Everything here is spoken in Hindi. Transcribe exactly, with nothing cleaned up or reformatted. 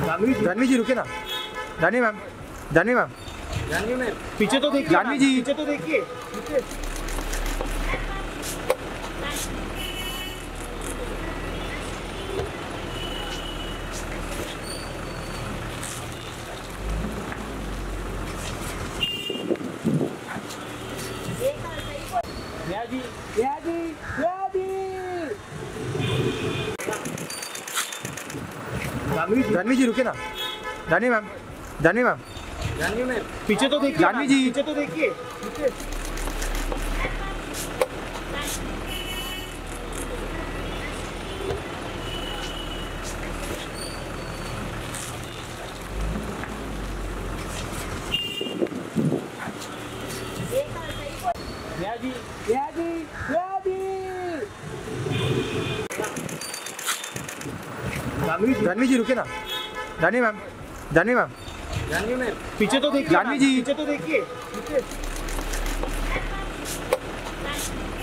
जानवी जी रुके ना। Janvi ma'am, Janvi ma'am, Janvi ma'am पीछे तो देखिए। जानवी जी पीछे तो देखिए। नेहा जी, नेहा जी, नेहा जी। जानवी जानवी जी रुके ना। Janvi ma'am, Janvi ma'am, Janvi ma'am पीछे तो देखिए। जानवी जी पीछे तो देखिए। नेहा जी, नेहा जी, नेहा जी। जानवी जानवी जी रुके ना। Janvi ma'am, Janvi ma'am, Janvi ma'am पीछे तो देखिए। जानवी जी पीछे तो देखिए।